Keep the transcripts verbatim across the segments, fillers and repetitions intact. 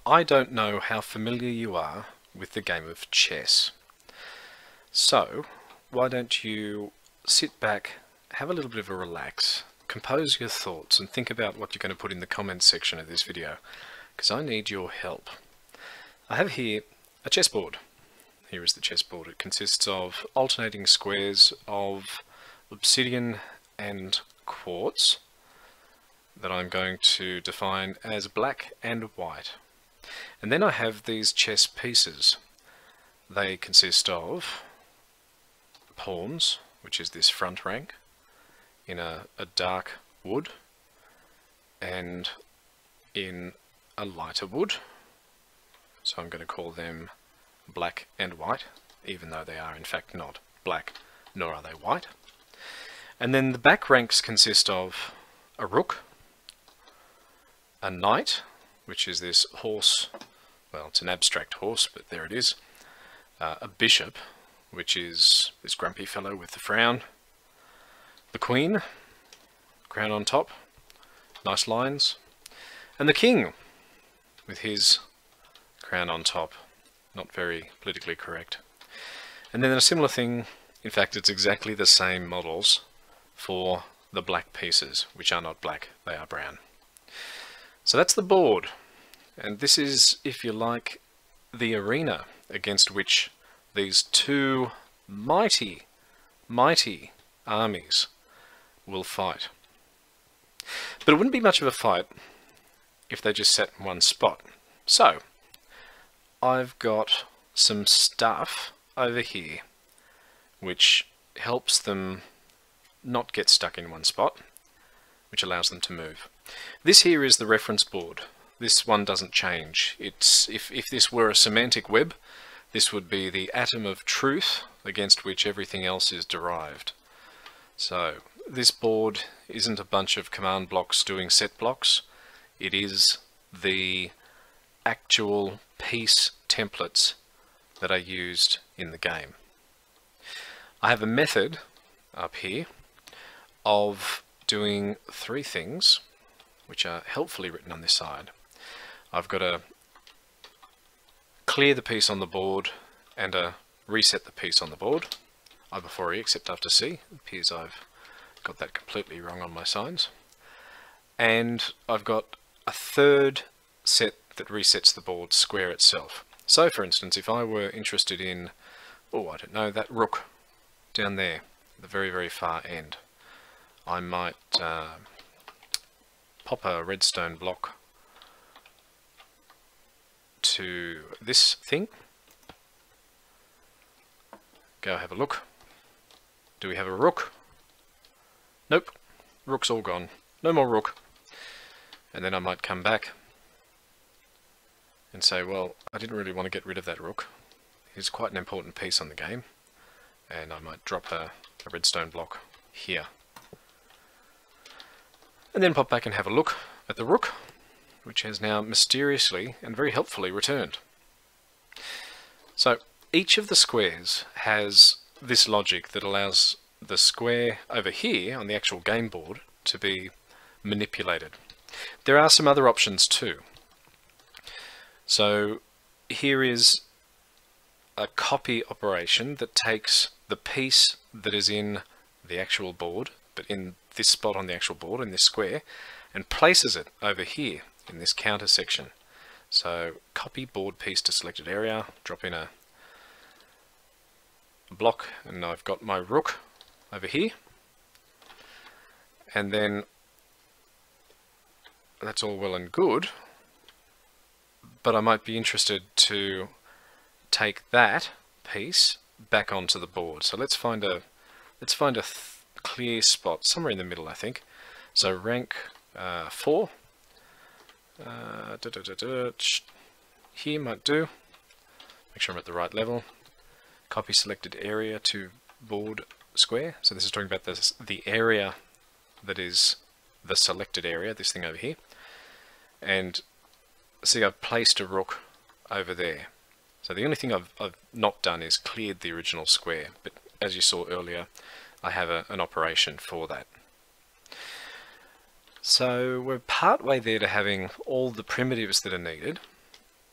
I don't know how familiar you are with the game of chess. So, why don't you sit back, have a little bit of a relax, compose your thoughts and think about what you're going to put in the comments section of this video, because I need your help. I have here a chessboard. Here is the chessboard. It consists of alternating squares of obsidian and quartz that I'm going to define as black and white. And then I have these chess pieces. They consist of pawns, which is this front rank, in a, a dark wood and in a lighter wood. So I'm going to call them black and white, even though they are in fact not black, nor are they white. And then the back ranks consist of a rook, a knight, which is this horse, well, it's an abstract horse, but there it is, uh, a bishop, which is this grumpy fellow with the frown, the queen, crown on top, nice lines, and the king, with his crown on top, not very politically correct. And then a similar thing, in fact it's exactly the same models for the black pieces, which are not black, they are brown. So that's the board, and this is, if you like, the arena against which these two mighty, mighty armies will fight. But it wouldn't be much of a fight if they just sat in one spot. So, I've got some stuff over here which helps them not get stuck in one spot, which allows them to move. This here is the reference board. This one doesn't change. It's if, if this were a semantic web, this would be the atom of truth against which everything else is derived. So this board isn't a bunch of command blocks doing set blocks. It is the actual piece templates that are used in the game. I have a method up here of doing three things which are helpfully written on this side. I've got to clear the piece on the board and a reset the piece on the board, I before E except after C. It appears I've got that completely wrong on my signs. And I've got a third set that resets the board square itself. So for instance, if I were interested in, oh I don't know, that rook down there, the very very far end, I might uh, pop a redstone block to this thing, go have a look. Do we have a rook? Nope, rook's all gone, no more rook. And then I might come back and say, well, I didn't really want to get rid of that rook. He's quite an important piece on the game, and I might drop a, a redstone block here. And then pop back and have a look at the rook, which has now mysteriously and very helpfully returned. So each of the squares has this logic that allows the square over here on the actual game board to be manipulated. There are some other options too. So here is a copy operation that takes the piece that is in the actual board, but in this spot on the actual board, in this square, and places it over here in this counter section. So copy board piece to selected area, drop in a block, and I've got my rook over here. And then that's all well and good, but I might be interested to take that piece back onto the board. So let's find a let's find a th clear spot somewhere in the middle, I think. So rank uh, four. Uh, da, da, da, da, here might do. Make sure I'm at the right level. Copy selected area to board square. So this is talking about this, the area that is the selected area, this thing over here. And see, I've placed a rook over there. So the only thing I've, I've not done is cleared the original square, but as you saw earlier, I have a, an operation for that. So we're part way there to having all the primitives that are needed.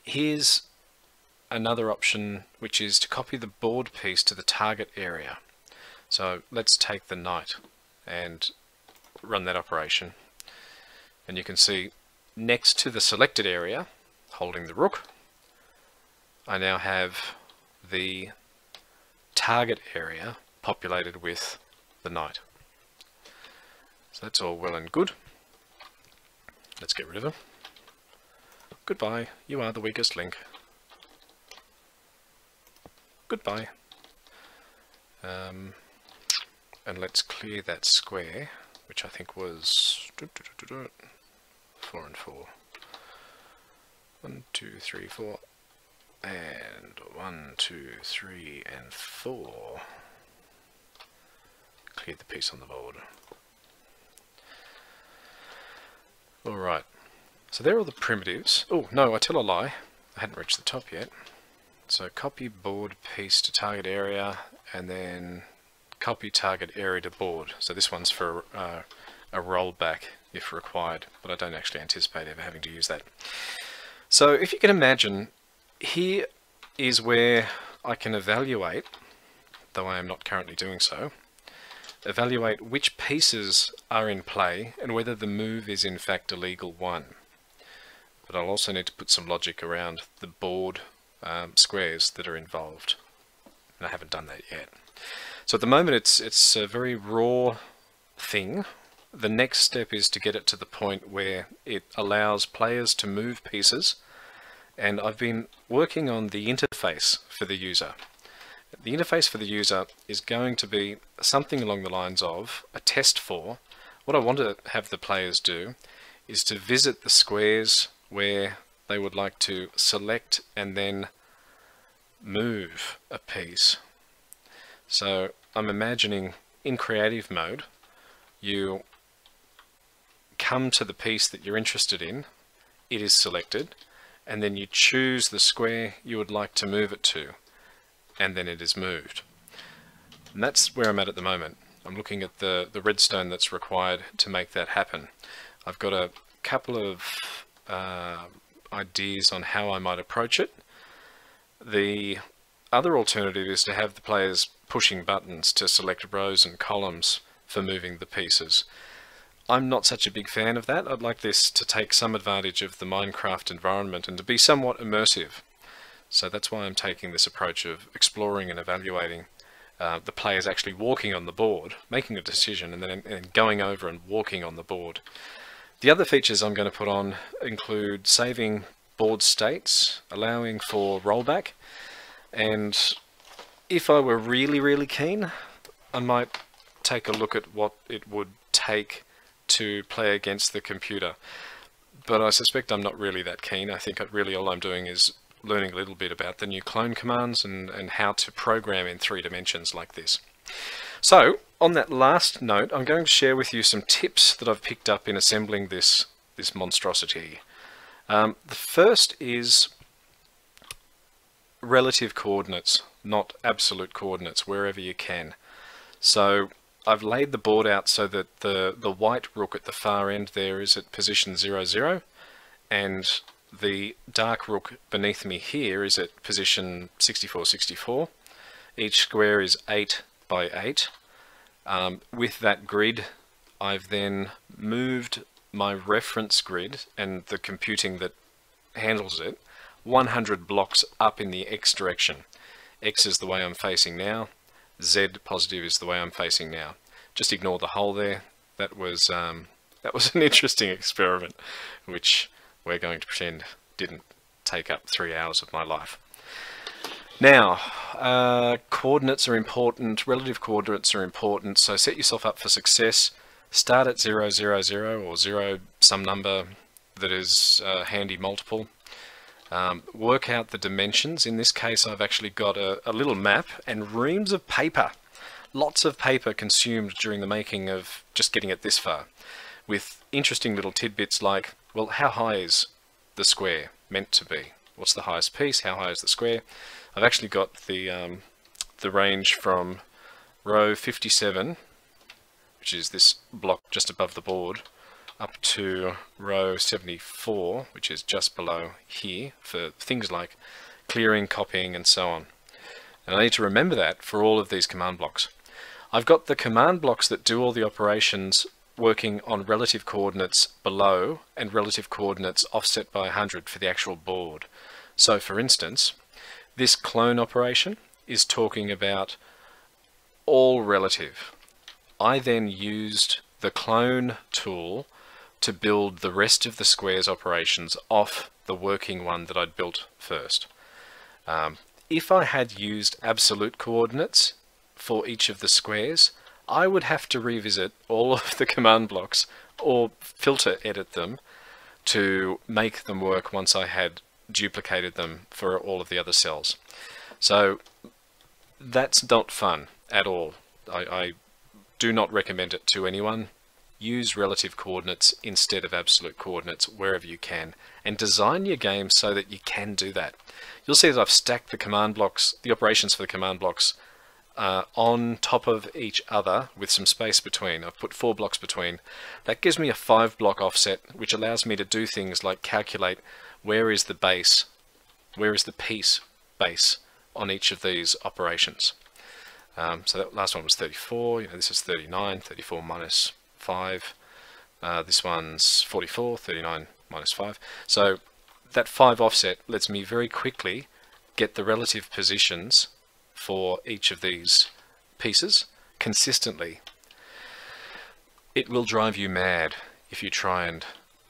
here's another option, which is to copy the board piece to the target area. So let's take the knight and run that operation. And you can see next to the selected area, holding the rook, I now have the target area populated with the knight. So that's all well and good. Let's get rid of him. Goodbye, you are the weakest link. Goodbye. Um, and let's clear that square, which I think was four and four. One, two, three, four. And one, two, three, and four. Clear the piece on the board. Alright, so there are all the primitives. Oh, no, I tell a lie. I hadn't reached the top yet. So copy board piece to target area, and then copy target area to board. So this one's for uh, a rollback if required, but I don't actually anticipate ever having to use that. So if you can imagine, here is where I can evaluate, though I am not currently doing so, evaluate which pieces are in play and whether the move is in fact a legal one. But I'll also need to put some logic around the board um, squares that are involved, and I haven't done that yet. So at the moment it's, it's a very raw thing. The next step is to get it to the point where it allows players to move pieces, and I've been working on the interface for the user. The interface for the user is going to be something along the lines of a test for. What I want to have the players do is to visit the squares where they would like to select and then move a piece. So I'm imagining in creative mode, you come to the piece that you're interested in, it is selected, and then you choose the square you would like to move it to, and then it is moved. And that's where I'm at at the moment. I'm looking at the, the redstone that's required to make that happen. I've got a couple of uh, ideas on how I might approach it. The other alternative is to have the players pushing buttons to select rows and columns for moving the pieces. I'm not such a big fan of that. I'd like this to take some advantage of the Minecraft environment and to be somewhat immersive. So that's why I'm taking this approach of exploring and evaluating uh, the players actually walking on the board, making a decision, and then and going over and walking on the board. The other features I'm going to put on include saving board states, allowing for rollback, and if I were really, really keen, I might take a look at what it would take to play against the computer. But I suspect I'm not really that keen. I think really all I'm doing is learning a little bit about the new clone commands and, and how to program in three dimensions like this. So, on that last note, I'm going to share with you some tips that I've picked up in assembling this, this monstrosity. Um, the first is relative coordinates, not absolute coordinates, wherever you can. So I've laid the board out so that the, the white rook at the far end there is at position zero, zero, and the dark rook beneath me here is at position sixty-four, sixty-four. Each square is eight by eight. Um, with that grid, I've then moved my reference grid and the computing that handles it one hundred blocks up in the X direction. X is the way I'm facing now. Z positive is the way I'm facing now. Just ignore the hole there. That was um, that was an interesting experiment, which we're going to pretend didn't take up three hours of my life. Now, uh, coordinates are important. Relative coordinates are important. So set yourself up for success. Start at zero, zero, zero, or zero, some number that is a handy multiple. Um, work out the dimensions. In this case, I've actually got a, a little map and reams of paper. Lots of paper consumed during the making of just getting it this far, with interesting little tidbits like, well, how high is the square meant to be? What's the highest piece? How high is the square? I've actually got the, um, the range from row fifty-seven, which is this block just above the board, up to row seventy-four, which is just below here, for things like clearing, copying, and so on. And I need to remember that for all of these command blocks. I've got the command blocks that do all the operations working on relative coordinates below and relative coordinates offset by one hundred for the actual board. So for instance, this clone operation is talking about all relative. I then used the clone tool to build the rest of the squares operations off the working one that I'd built first. Um, if I had used absolute coordinates for each of the squares, I would have to revisit all of the command blocks or filter edit them to make them work once I had duplicated them for all of the other cells. So that's not fun at all. I, I do not recommend it to anyone. Use relative coordinates instead of absolute coordinates wherever you can, and design your game so that you can do that. You'll see that I've stacked the command blocks, the operations for the command blocks uh, on top of each other with some space between. I've put four blocks between. That gives me a five block offset, which allows me to do things like calculate where is the base, where is the piece base on each of these operations. Um, so that last one was thirty-four, you know, this is thirty-nine, thirty-four minus five, uh, this one's forty-four, thirty-nine minus five. So that five offset lets me very quickly get the relative positions for each of these pieces consistently. It will drive you mad if you try and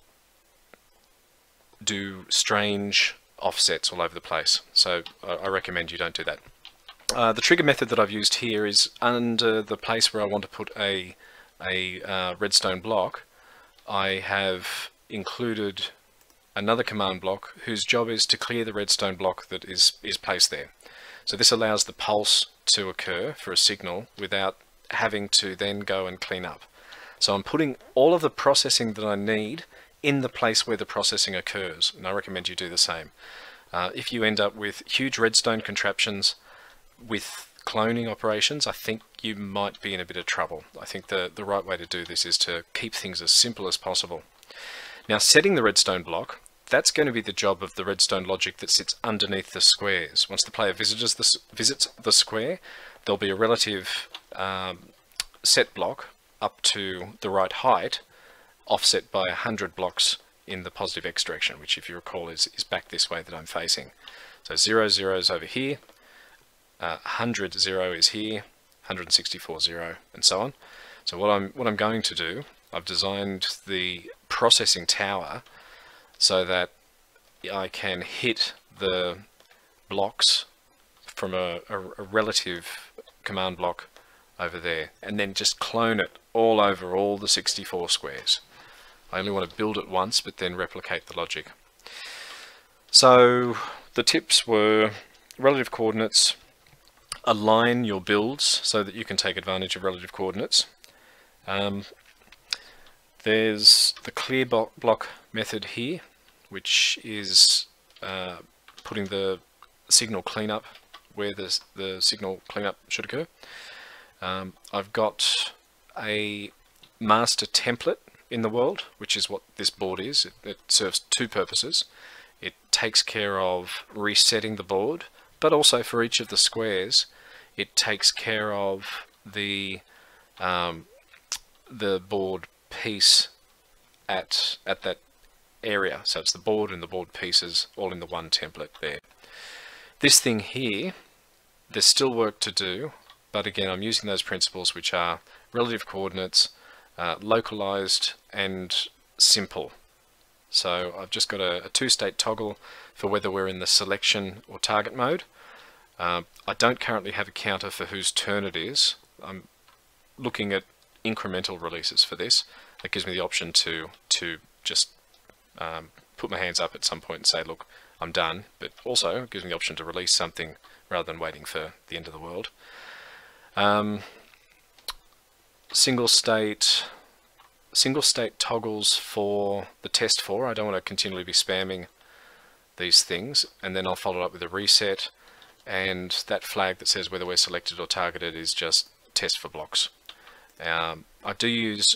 do strange offsets all over the place. So I, I recommend you don't do that. Uh, the trigger method that I've used here is under the place where I want to put a, a uh, redstone block. I have included another command block whose job is to clear the redstone block that is, is placed there. So this allows the pulse to occur for a signal without having to then go and clean up. So I'm putting all of the processing that I need in the place where the processing occurs, and I recommend you do the same. Uh, if you end up with huge redstone contraptions with cloning operations, I think you might be in a bit of trouble. I think the, the right way to do this is to keep things as simple as possible. Now, setting the redstone block, that's going to be the job of the redstone logic that sits underneath the squares. Once the player visits the, visits the square, there'll be a relative um, set block up to the right height, offset by one hundred blocks in the positive x direction, which, if you recall, is, is back this way that I'm facing. So zero, zero is over here. Uh, one hundred, zero is here, one hundred sixty-four, zero, and so on. So what I'm what I'm going to do, I've designed the processing tower so that I can hit the blocks from a, a, a relative command block over there, and then just clone it all over all the sixty-four squares. I only want to build it once, but then replicate the logic. So the tips were relative coordinates. Align your builds so that you can take advantage of relative coordinates. Um, there's the clear block method here, which is uh, putting the signal cleanup where the, the signal cleanup should occur. Um, I've got a master template in the world, which is what this board is. It, it serves two purposes. It takes care of resetting the board, but also for each of the squares, it takes care of the um, the board piece at at that area. So it's the board and the board pieces all in the one template there. This thing here, there's still work to do, but again, I'm using those principles, which are relative coordinates, uh, localized, and simple. So I've just got a, a two-state toggle for whether we're in the selection or target mode. Uh, I don't currently have a counter for whose turn it is. I'm looking at incremental releases for this. That gives me the option to to just um, put my hands up at some point and say, look, I'm done. But also it gives me the option to release something rather than waiting for the end of the world. Um, single state single state toggles for the test for. I don't want to continually be spamming these things, and then I'll follow up with a reset, and that flag that says whether we're selected or targeted is just test for blocks. Um, I do use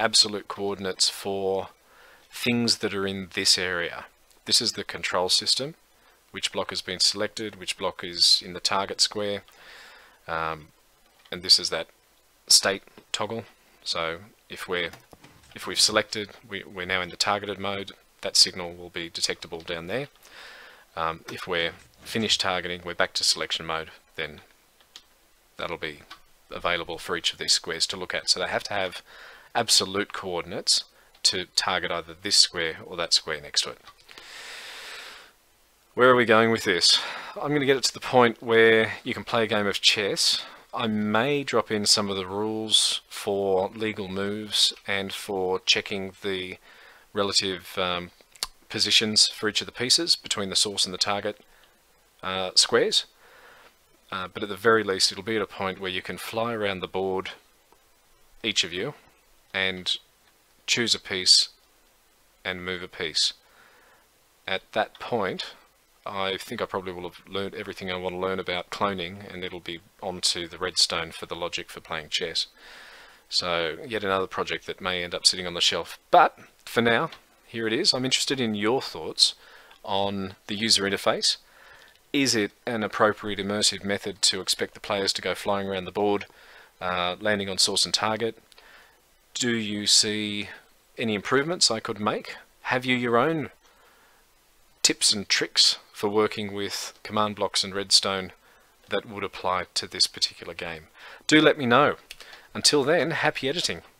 absolute coordinates for things that are in this area. This is the control system, which block has been selected, which block is in the target square, um, and this is that state toggle. So if we're if we've selected, we, we're now in the targeted mode, that signal will be detectable down there. Um, if we're finished targeting, we're back to selection mode, then that'll be available for each of these squares to look at. So they have to have absolute coordinates to target either this square or that square next to it. Where are we going with this? I'm going to get it to the point where you can play a game of chess. I may drop in some of the rules for legal moves and for checking the relative um, positions for each of the pieces between the source and the target uh, squares. Uh, but at the very least, it'll be at a point where you can fly around the board, each of you, and choose a piece and move a piece. At that point, I think I probably will have learned everything I want to learn about cloning, and it'll be onto the Redstone for the logic for playing chess. So, yet another project that may end up sitting on the shelf. But, for now, here it is. I'm interested in your thoughts on the user interface. Is it an appropriate immersive method to expect the players to go flying around the board, uh, landing on source and target? Do you see any improvements I could make? Have you your own tips and tricks for working with command blocks and Redstone that would apply to this particular game? Do let me know. Until then, happy editing.